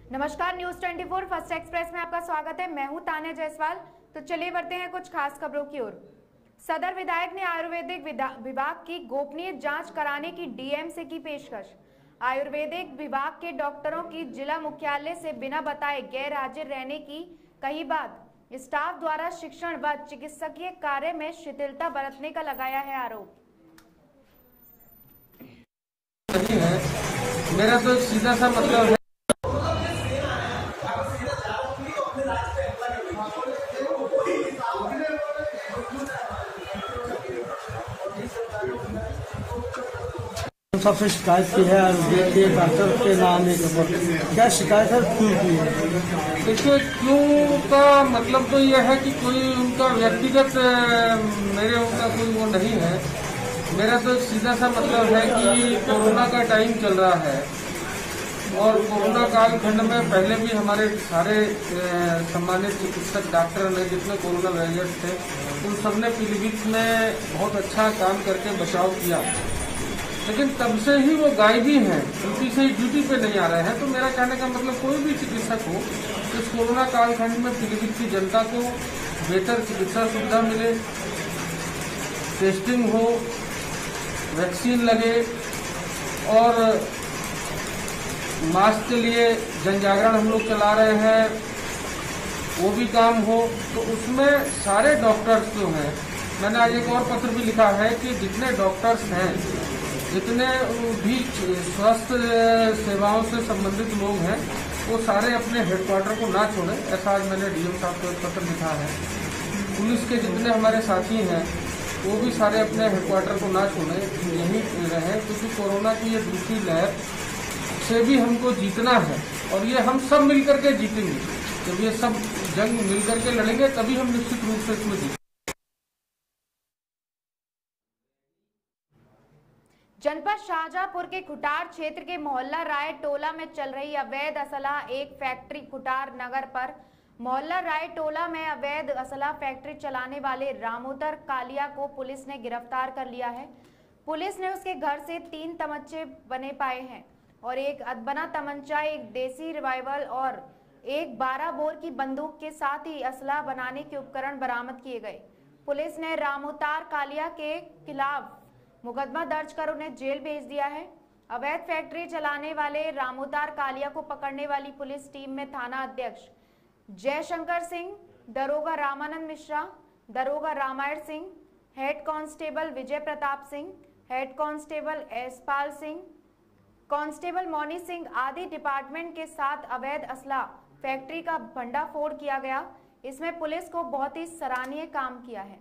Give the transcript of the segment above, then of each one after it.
नमस्कार, news 24 first express में आपका स्वागत है। मैं हूं तान्या जायसवाल। तो चलिए बढ़ते हैं कुछ खास खबरों की ओर। सदर विधायक ने आयुर्वेदिक विभाग की गोपनीय जांच कराने की डीएम से की पेशकश। आयुर्वेदिक विभाग के डॉक्टरों की जिला मुख्यालय से बिना बताए गैर हाजिर रहने की कही बात। स्टाफ द्वारा शिक्षण व चिकित्सकीय कार्य में शिथिलता बरतने का लगाया है आरोप। नहीं है, मेरा तो सीधा सा मतलब है। सबसे शिकायत की है देखिए डॉक्टर के नाम एक क्या शिकायत है, क्यों की है? देखिए क्यों का मतलब तो यह है कि कोई उनका व्यक्तिगत मेरे उनका कोई वो नहीं है। मेरा तो सीधा सा मतलब है कि कोरोना का टाइम चल रहा है और कोरोना कालखंड में पहले भी हमारे सारे सम्मानित चिकित्सक डॉक्टर ने जितने कोरोना वॉरियर्स थे उन सबने पीलीभीत में बहुत अच्छा काम करके बचाव किया, लेकिन तब से ही वो गायब ही हैं, ड्यूटी से ही ड्यूटी पे नहीं आ रहे हैं। तो मेरा कहने का मतलब कोई भी चिकित्सक हो इस कोरोना कालखंड में पीलीभीत की जनता को बेहतर चिकित्सा सुविधा मिले, टेस्टिंग हो, वैक्सीन लगे और मास्क के लिए जन जागरण हम लोग चला रहे हैं, वो भी काम हो। तो उसमें सारे डॉक्टर्स जो हैं, मैंने आज एक और पत्र भी लिखा है कि जितने डॉक्टर्स हैं, जितने भी स्वास्थ्य सेवाओं से संबंधित लोग हैं, वो सारे अपने हेडक्वार्टर को ना छोड़ें। ऐसा आज मैंने डीएम साहब को एक पत्र लिखा है। पुलिस के जितने हमारे साथी हैं वो भी सारे अपने हेडक्वार्टर को ना छोड़ें, यहीं रहें, क्योंकि कोरोना की ये दूसरी लहर से भी हमको जीतना है और ये हम सब मिलकर के जीतेंगे। जब ये सब जंग मिलकर के लड़ेंगे तभी हम निश्चित रूप से इसमें जीतेंगे। जनपद शाहजहांपुर के खुटार क्षेत्र के मोहल्ला राय टोला में चल रही अवैध असला एक फैक्ट्री खुटार नगर पर मोहल्ला राय टोला में अवैध असला फैक्ट्री चलाने वाले रामोतर कालिया को पुलिस ने गिरफ्तार कर लिया है। पुलिस ने उसके घर से 3 तमंचे बने पाए हैं और एक अदबना तमंचा, एक देसी रिवाल्वर और एक 12 बोर की बंदूक के साथ ही असला बनाने के उपकरण बरामद किए गए। पुलिस ने रामोतर कालिया के खिलाफ मुकदमा दर्ज कर उन्हें जेल भेज दिया है। अवैध फैक्ट्री चलाने वाले रामोतर कालिया को पकड़ने वाली पुलिस टीम में थाना अध्यक्ष जयशंकर सिंह, दरोगा रामानंद मिश्रा, दरोगा Ramayan Singh, head constable Vijay Pratap Singh, head constable Espal Singh, constable Mauni Singh आदि डिपार्टमेंट के साथ अवैध असला फैक्ट्री का भंडाफोड़ किया गया। इसमें पुलिस को बहुत ही सराहनीय काम किया है।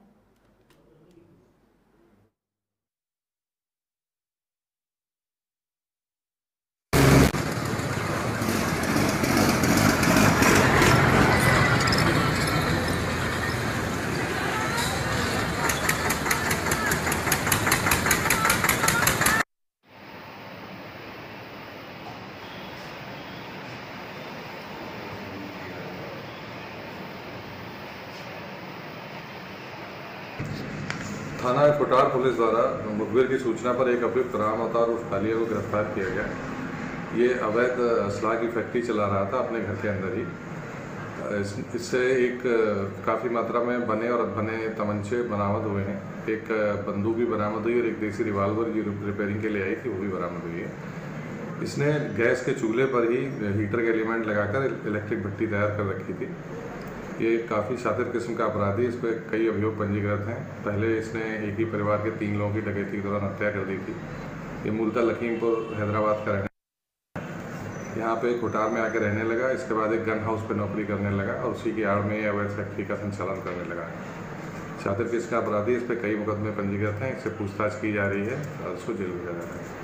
थाना खुटार पुलिस द्वारा मुखबिर की सूचना पर एक अभियुक्त रामोतर उर्फ कालिया को गिरफ्तार किया गया। ये अवैध असला की फैक्ट्री चला रहा था अपने घर के अंदर ही। इससे एक काफ़ी मात्रा में बने और अधबने तमंचे बरामद हुए हैं। एक बंदूक भी बरामद हुई और एक देसी रिवाल्वर जो रिपेयरिंग के लिए आई थी वो भी बरामद हुई है। इसने गैस के चूल्हे पर ही हीटर के एलिमेंट लगाकर इलेक्ट्रिक भट्टी तैयार कर रखी थी। ये काफ़ी शातिर किस्म का अपराधी, इस पर कई अभियोग पंजीकृत हैं। पहले इसने एक ही परिवार के 3 लोगों की डकैती के दौरान हत्या कर दी थी। ये मूलतः लखीमपुर हैदराबाद का रहने, यहाँ पे खुटार में आकर रहने लगा। इसके बाद एक गन हाउस पे नौकरी करने लगा और उसी की आड़ में अवैध फैक्ट्री का संचालन करने लगा। शातिर किस्म का अपराधी, इस पर कई मुकदमे पंजीकृत हैं। इससे पूछताछ की जा रही है और उसको जेल भेजा जा रहा है।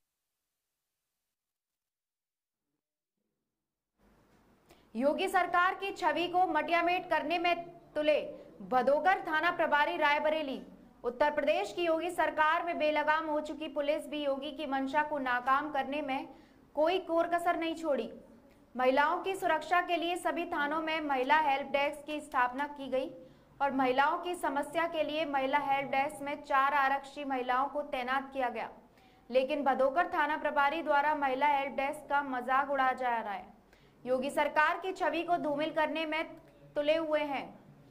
योगी सरकार की छवि को मटियामेट करने में तुले भदोकर थाना प्रभारी रायबरेली। उत्तर प्रदेश की योगी सरकार में बेलगाम हो चुकी पुलिस भी योगी की मंशा को नाकाम करने में कोई कोर कसर नहीं छोड़ी। महिलाओं की सुरक्षा के लिए सभी थानों में महिला हेल्प डेस्क की स्थापना की गई और महिलाओं की समस्या के लिए महिला हेल्प डेस्क में 4 आरक्षी महिलाओं को तैनात किया गया। लेकिन भदोकर थाना प्रभारी द्वारा महिला हेल्प डेस्क का मजाक उड़ाया जा रहा है। योगी सरकार की छवि को धूमिल करने में तुले हुए हैं।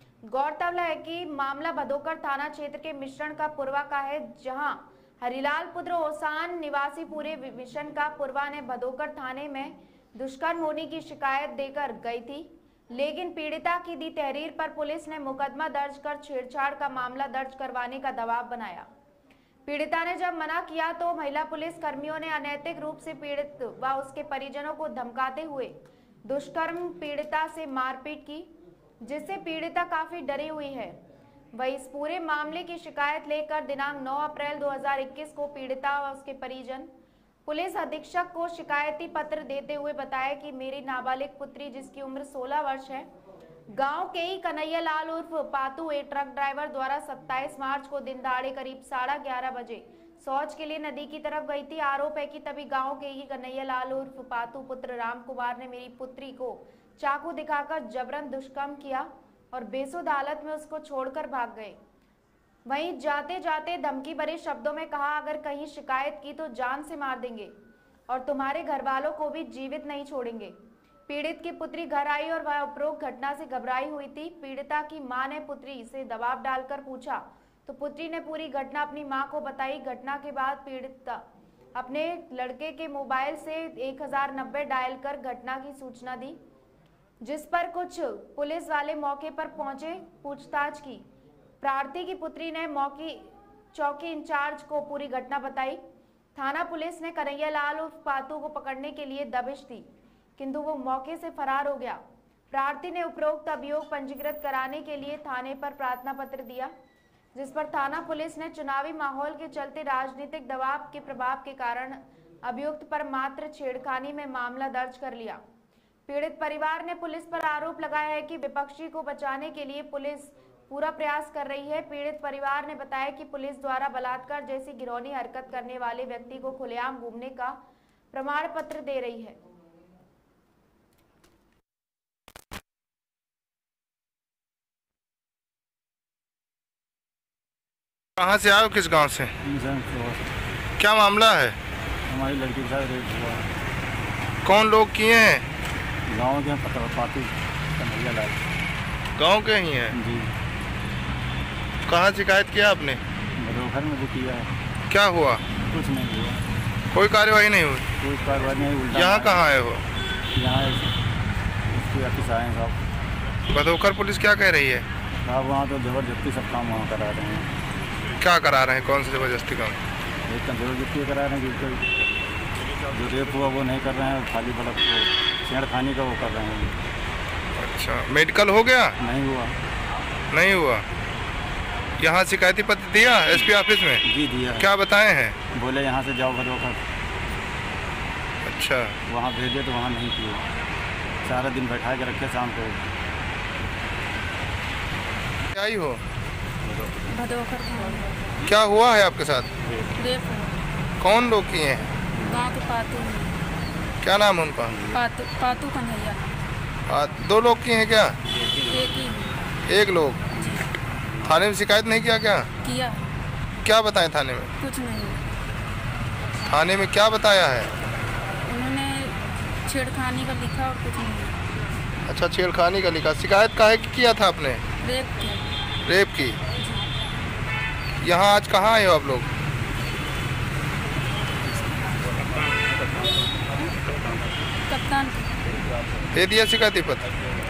गौरतलब है कि मामला भदोकर थाना क्षेत्र के मिश्रण का पुरवा का है, जहां हरिलाल पुत्र ओसान निवासी पूरे मिशन का पुरवा ने भदोकर थाने में दुष्कर्म होने की शिकायत देकर गई थी, लेकिन पीड़िता की दी तहरीर पर पुलिस ने मुकदमा दर्ज कर छेड़छाड़ का मामला दर्ज करवाने का दबाव बनाया। पीड़िता ने जब मना किया तो महिला पुलिस कर्मियों ने अनैतिक रूप से पीड़ित व उसके परिजनों को धमकाते हुए दुष्कर्म पीड़िता से मारपीट की, जिससे पीड़िता काफी डरी हुई है। वह इस पूरे मामले की शिकायत लेकर दिनांक 9 अप्रैल 2021 को पीड़िता व उसके परिजन पुलिस अधीक्षक को शिकायती पत्र देते हुए बताया कि मेरी नाबालिग पुत्री, जिसकी उम्र 16 वर्ष है, गांव के ही कन्हैया लाल उर्फ पातू ए ट्रक ड्राइवर द्वारा 27 मार्च को दिन दहाड़े करीब 11:30 बजे शौच के लिए नदी की तरफ गई थी। आरोप है कि तभी गांव के ही कन्हैया लाल उर्फ पातू पुत्र राम कुमार ने मेरी पुत्री को चाकू दिखाकर जबरन दुष्कर्म किया और बेसुध हालत में उसको छोड़कर भाग गए। वहीं जाते जाते धमकी भरे शब्दों में कहा, अगर कहीं शिकायत की तो जान से मार देंगे और तुम्हारे घर वालों को भी जीवित नहीं छोड़ेंगे। पीड़ित की पुत्री घर आई और वह उपरोक्त घटना से घबराई हुई थी। पीड़िता की मां ने पुत्री से दबाव डालकर पूछा तो पुत्री ने पूरी घटना अपनी मां को बताई। घटना के बाद पीड़िता अपने लड़के के मोबाइल से 1090 डायल कर घटना की सूचना दी, जिस पर कुछ पुलिस वाले मौके पर पहुंचे, पूछताछ की। प्रार्थी की पुत्री ने मौके चौकी इंचार्ज को पूरी घटना बताई। थाना पुलिस ने कन्हैया लाल उर्फ पातू को पकड़ने के लिए दबिश दी, किंतु वो मौके से फरार हो गया। प्रार्थी ने उपरोक्त अभियोग पंजीकृत कराने के लिए थाने पर प्रार्थना पत्र दिया, जिस पर थाना पुलिस ने चुनावी माहौल के चलते राजनीतिक दबाव के प्रभाव के कारण अभियुक्त पर मात्र छेड़खानी में मामला दर्ज कर लिया। पीड़ित परिवार ने पुलिस पर आरोप लगाया है कि विपक्षी को बचाने के लिए पुलिस पूरा प्रयास कर रही है। पीड़ित परिवार ने बताया कि पुलिस द्वारा बलात्कार जैसी घिनौनी हरकत करने वाले व्यक्ति को खुलेआम घूमने का प्रमाण पत्र दे रही है। कहाँ से आए हो, किस गांव से? क्या मामला है? हमारी लड़की के साथ रेप हुआ है। कौन लोग किए हैं? गाँव के पातू कन्हैया लाल। गांव के ही हैं जी। कहाँ शिकायत किया आपने? भदोकर में भी किया है। क्या हुआ? कुछ नहीं हुआ, कोई कार्यवाही नहीं हुई? कोई कार्रवाई नहीं। उल्टा यहाँ कहाँ आए हो? यहाँ उसके ऑफिस आए हैं साहब। भदोकर पुलिस क्या कह रही है? साहब वहाँ तो ज़बरदस्ती सब काम वहाँ करा रहे हैं। क्या करा रहे हैं? कौन सी जबरदस्ती काम? एकदम ज़बरदस्ती करा रहे हैं कि जो रेप हुआ वो नहीं कर रहे हैं, खाली बलक छेड़खानी का वो कर रहे हैं। अच्छा, मेडिकल हो गया? नहीं हुआ। नहीं हुआ। यहाँ शिकायती पत्र दिया एसपी ऑफिस में? जी दिया है। क्या बताए हैं? बोले यहाँ से जाओ भदोकर। अच्छा, वहाँ भेजे तो वहाँ नहीं किए, सारा दिन बैठा के रखे, शाम को। क्या ही हो? भदोकर क्या हुआ है आपके साथ? रेप हुआ। कौन लोग किए हैं? गाँव के पातू हैं। क्या नाम है उनका? पातू कन्हैया। 2 लोग किए हैं क्या? एक ही है। 1 लोग। थाने में शिकायत नहीं किया क्या? किया। क्या बताएं थाने में? कुछ नहीं। थाने में क्या बताया है? उन्होंने छेड़खानी का लिखा और कुछ नहीं। अच्छा, छेड़खानी का लिखा। शिकायत काहे की किया था आपने? रेप की। रेप की। यहाँ आज कहाँ आए हो आप लोग? कप्तान दे दिया शिकायती पत्र?